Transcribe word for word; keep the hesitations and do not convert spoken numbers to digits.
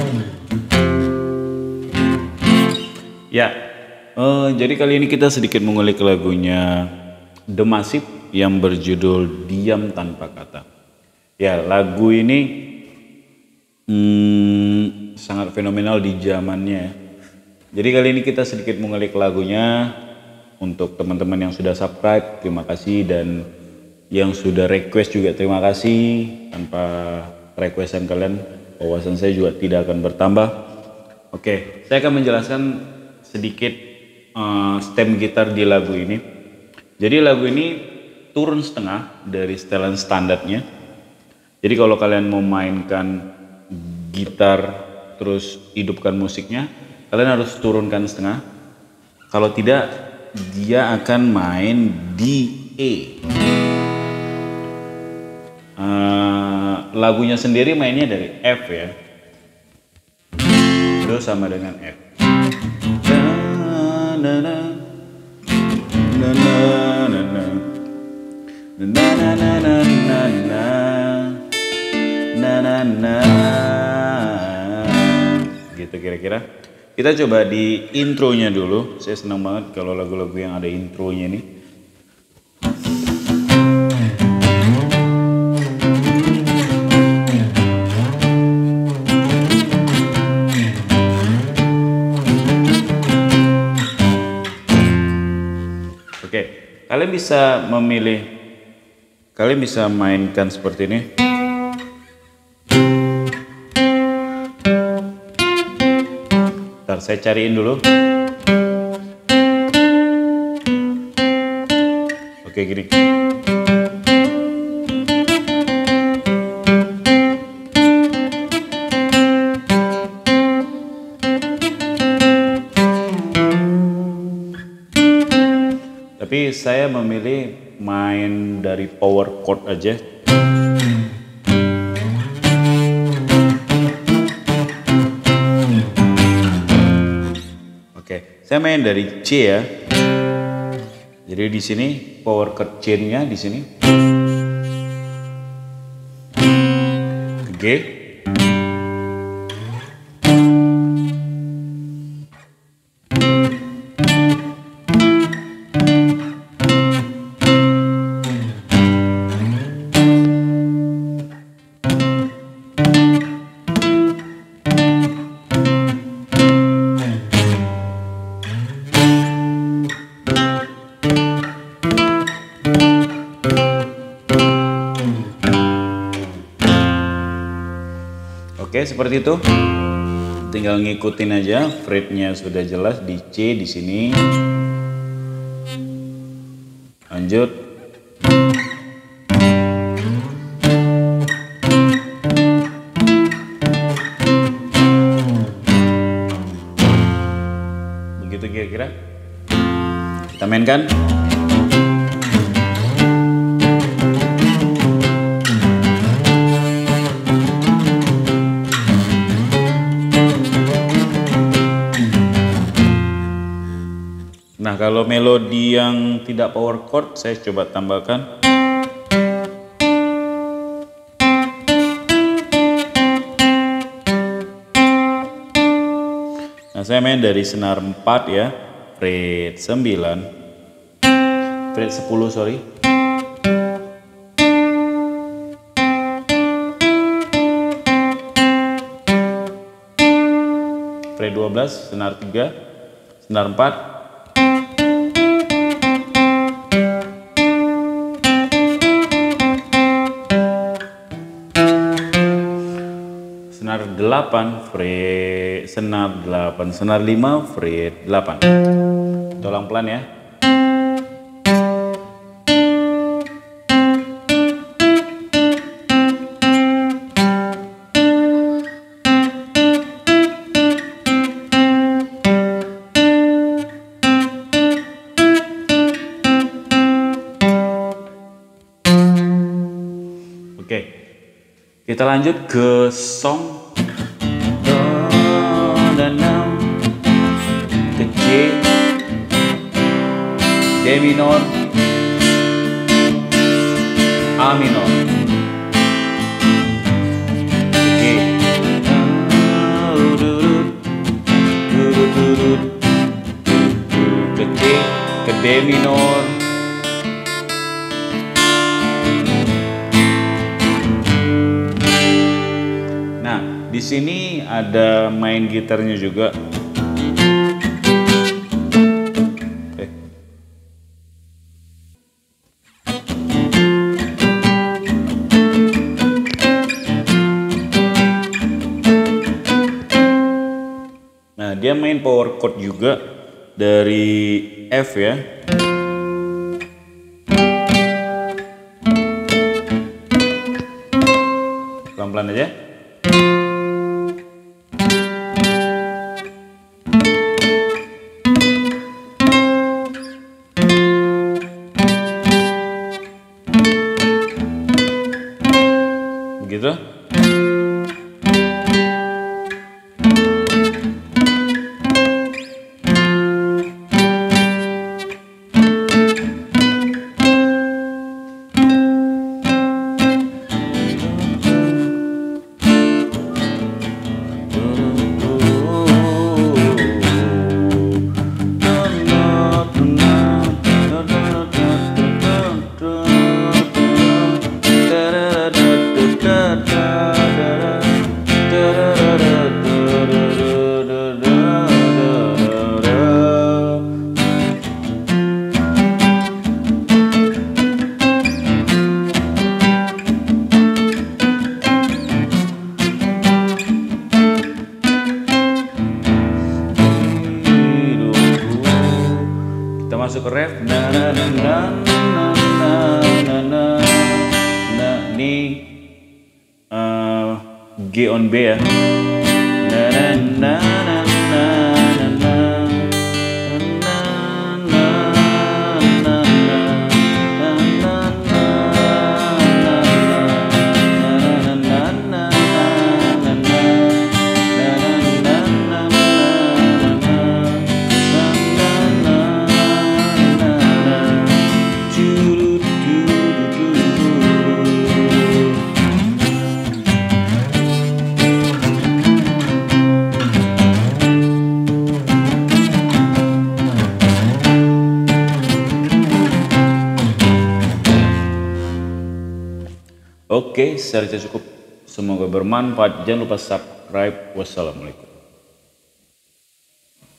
Ya, uh, jadi kali ini kita sedikit mengulik lagunya The Massive yang berjudul Diam Tanpa Kata. Ya, lagu ini hmm, sangat fenomenal di zamannya. Jadi kali ini kita sedikit mengulik lagunya. Untuk teman-teman yang sudah subscribe, terima kasih, dan yang sudah request juga terima kasih. Tanpa requestan kalian, wawasan saya juga tidak akan bertambah. Oke, saya akan menjelaskan sedikit uh, stem gitar di lagu ini. Jadi lagu ini turun setengah dari setelan standarnya. Jadi kalau kalian mau mainkan gitar terus hidupkan musiknya, kalian harus turunkan setengah. Kalau tidak, dia akan main di E. Uh, lagunya sendiri mainnya dari F ya. Do sama dengan F. Na na na na na na na na na na na na na, gitu kira-kira. Kita coba di intronya dulu. Saya senang banget kalau lagu-lagu yang ada intronya nih. Oke, kalian bisa memilih, kalian bisa mainkan seperti ini. Ntar saya cariin dulu. Oke, gini. Tapi saya memilih main dari power chord aja. Oke, saya main dari C ya. Jadi di sini power chord C-nya di sini. G. Oke, seperti itu. Tinggal ngikutin aja, fretnya sudah jelas di C di sini. Lanjut. Begitu kira-kira. Kita mainkan. Nah, kalau melodi yang tidak power chord, saya coba tambahkan. Nah, saya main dari senar empat ya, fret sembilan, fret sepuluh sorry. Fret dua belas, senar tiga, senar empat. Senar delapan, fret senar delapan, senar lima, fret delapan. Tolong pelan ya. Oke, kita lanjut ke song. Ke G, D minor, A minor, G, D minor. Nah, di sini ada main gitarnya juga. Eh. Nah, dia main power chord juga dari F ya. Pelan-pelan aja. Begitu. Kita masuk ke ref. Na na na na na na na. Nah, ini uh, G on B ya. Na na na na na na na. Oke, saya rasa cukup. Semoga bermanfaat. Jangan lupa subscribe. Wassalamualaikum.